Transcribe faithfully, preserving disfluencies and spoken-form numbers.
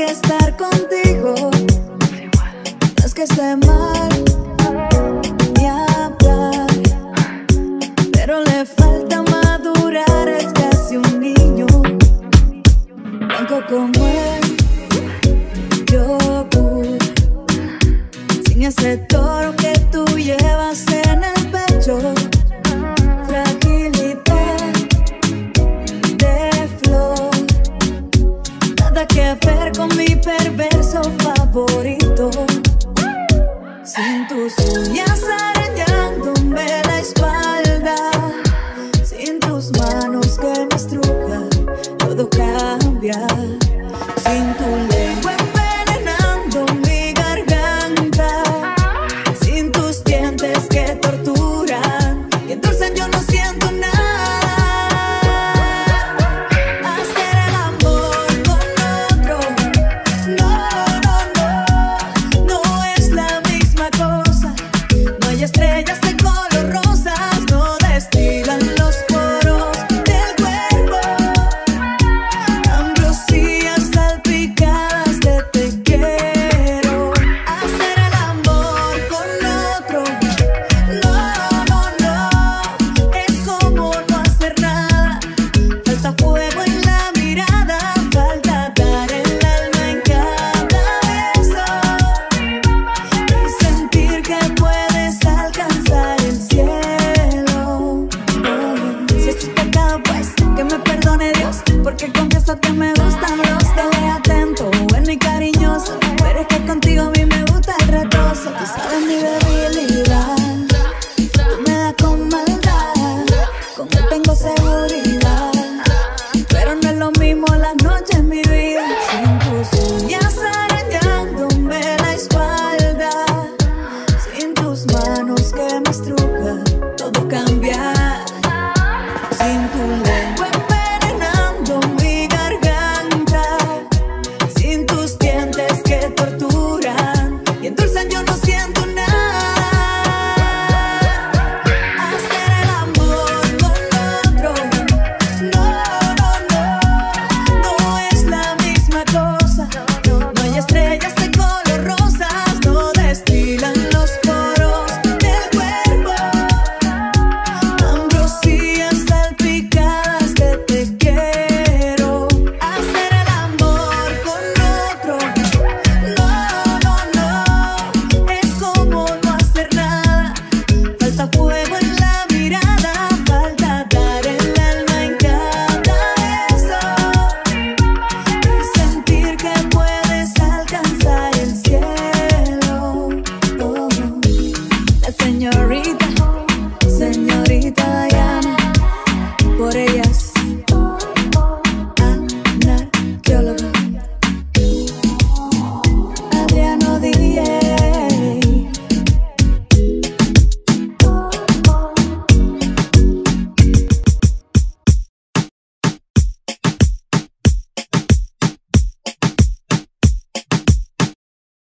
que estar contigo. No es que esté mal ni hablar, pero le falta madurar, es casi un niño. Blanco como el yogur, sin ese toro que tú llevas en el pecho. Fragilidad de flor, nada que ver con mi perverso favorito. Sin tus uñas arañándome la espalda, sin tus manos que me estrujan, todo cambia. Sin tu lengua envenenando mi garganta, sin tus dientes que torturan y endulzan, yo no siento nada. Hacer el amor con otro, no, no, no, no es la misma cosa. No hay estrellas de color rosas, no destilan los poros del cuerpo. Ambrosías salpicadas de te quiero. Hacer el amor con otro, no, no, no, es como no hacer nada. Falta fuego en la mirada, falta dar el alma en cada beso y sentir que puedes alcanzar el cielo. Oh, si esto es pecado, pues que me perdone Dios, porque confieso que me gustan los de atento, bueno y cariñoso, pero es que contigo a mí me gusta el retoso. Tú sabes mi debilidad, tú me das con maldad, con él tengo seguridad, pero no es lo mismo las noches, mi vida. Sin tus uñas arañándome la espalda, sin tus manos que me estrujan, todo cambia. Sin tu lengua envenenando mi garganta, sin tus dientes que torturan.